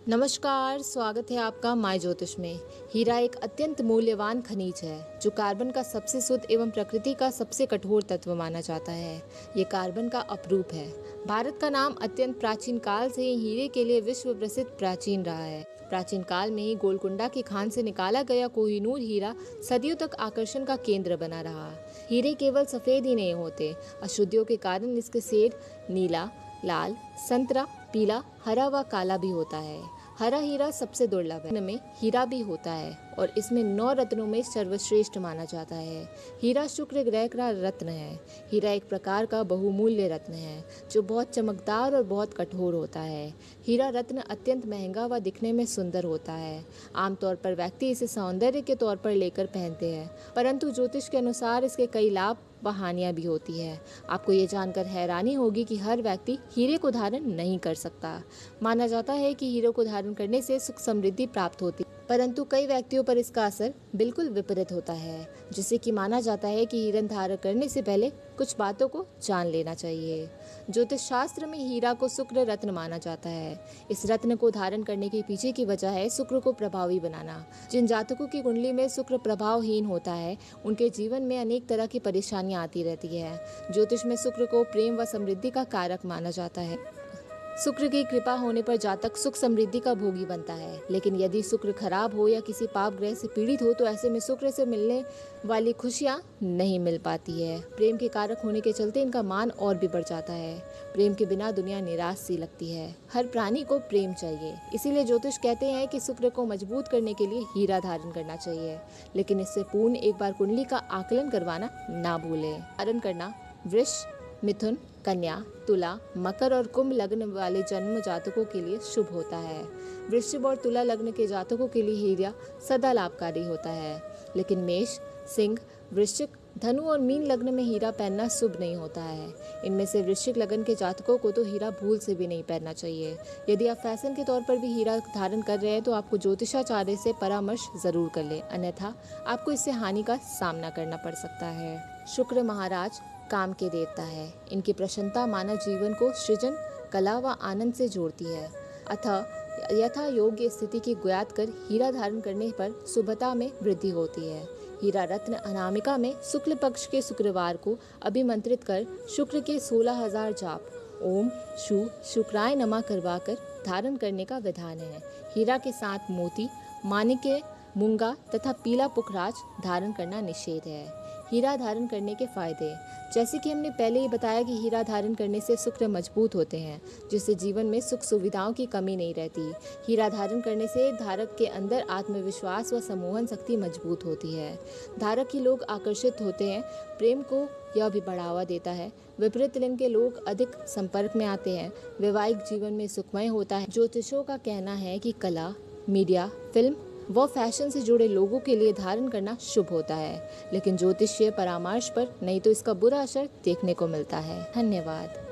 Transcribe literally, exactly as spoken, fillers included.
नमस्कार, स्वागत है आपका माय ज्योतिष में। हीरा एक अत्यंत मूल्यवान खनिज है जो कार्बन का सबसे शुद्ध एवं प्रकृति का सबसे कठोर तत्व माना जाता है। ये कार्बन का अपरूप है। भारत का नाम अत्यंत प्राचीन काल से ही हीरे के लिए विश्व प्रसिद्ध प्राचीन रहा है। प्राचीन काल में ही गोलकुंडा की खान से निकाला गया कोहिनूर हीरा सदियों तक आकर्षण का केंद्र बना रहा। हीरे केवल सफेद ही नहीं होते, अशुद्धियों के कारण इसके शेड नीला, लाल, संतरा, पीला, हरा व काला भी होता है। हरा हीरा सबसे दुर्लभ है। में हीरा भी होता है और इसमें नौ रत्नों में सर्वश्रेष्ठ माना जाता है। हीरा शुक्र ग्रह का रत्न है। हीरा एक प्रकार का बहुमूल्य रत्न है जो बहुत चमकदार और बहुत कठोर होता है। हीरा रत्न अत्यंत महंगा व दिखने में सुंदर होता है। आमतौर पर व्यक्ति इसे सौंदर्य के तौर पर लेकर पहनते हैं, परंतु ज्योतिष के अनुसार इसके कई लाभ व हानियां भी होती है। आपको ये जानकर हैरानी होगी कि हर व्यक्ति हीरे को धारण नहीं कर सकता। माना जाता है कि हीरे को धारण करने से सुख समृद्धि प्राप्त होती है, परंतु कई व्यक्तियों पर इसका असर बिल्कुल विपरीत होता है, जिससे कि माना जाता है कि हीरा धारण करने से पहले कुछ बातों को जान लेना चाहिए। ज्योतिष शास्त्र में हीरा को शुक्र रत्न माना जाता है। इस रत्न को धारण करने के पीछे की वजह है शुक्र को प्रभावी बनाना। जिन जातकों की कुंडली में शुक्र प्रभावहीन होता है, उनके जीवन में अनेक तरह की परेशानियां आती रहती है। ज्योतिष में शुक्र को प्रेम व समृद्धि का कारक माना जाता है। शुक्र की कृपा होने पर जातक सुख समृद्धि का भोगी बनता है, लेकिन यदि शुक्र खराब हो या किसी पाप ग्रह से पीड़ित हो तो ऐसे में शुक्र से मिलने वाली खुशियां नहीं मिल पाती है। प्रेम के कारक होने के चलते इनका मान और भी बढ़ जाता है। प्रेम के बिना दुनिया निराश सी लगती है। हर प्राणी को प्रेम चाहिए, इसीलिए ज्योतिष कहते हैं कि शुक्र को मजबूत करने के लिए हीरा धारण करना चाहिए, लेकिन इससे पूर्ण एक बार कुंडली का आकलन करवाना ना भूलें। धारण करना वृष, मिथुन, कन्या, तुला, मकर और कुंभ लग्न वाले जन्म जातकों के लिए शुभ होता है। वृश्चिक और तुला लग्न के जातकों के लिए हीरा सदा लाभकारी होता है, लेकिन मेष, सिंह, वृश्चिक, धनु और मीन लग्न में हीरा पहनना शुभ नहीं होता है। इनमें से वृश्चिक लग्न के जातकों को तो हीरा भूल से भी नहीं पहनना चाहिए। यदि आप फैशन के तौर पर भी हीरा धारण कर रहे हैं तो आपको ज्योतिषाचार्य से परामर्श जरूर कर ले, अन्यथा आपको इससे हानि का सामना करना पड़ सकता है। शुक्र महाराज काम के देवता है। इनकी प्रसन्नता मानव जीवन को सृजन, कला व आनंद से जोड़ती है। अतः यथा योग्य स्थिति की ज्ञात कर हीरा धारण करने पर शुभता में वृद्धि होती है। हीरा रत्न अनामिका में शुक्ल पक्ष के शुक्रवार को अभिमंत्रित कर शुक्र के सोलह हजार जाप ओम शु शुक्राय नमः करवाकर धारण करने का विधान है। हीरा के साथ मोती, माणिक्य, मूंगा तथा पीला पुखराज धारण करना निषेध है। हीरा धारण करने के फायदे, जैसे कि हमने पहले ही बताया कि हीरा धारण करने से शुक्र मजबूत होते हैं, जिससे जीवन में सुख सुविधाओं की कमी नहीं रहती। हीरा धारण करने से धारक के अंदर आत्मविश्वास व सम्मोहन शक्ति मजबूत होती है। धारक के लोग आकर्षित होते हैं। प्रेम को यह भी बढ़ावा देता है। विपरीत लिंग के लोग अधिक संपर्क में आते हैं। वैवाहिक जीवन में सुखमय होता है। ज्योतिषों का कहना है कि कला, मीडिया, फिल्म व फैशन से जुड़े लोगों के लिए धारण करना शुभ होता है, लेकिन ज्योतिषीय परामर्श पर नहीं तो इसका बुरा असर देखने को मिलता है। धन्यवाद।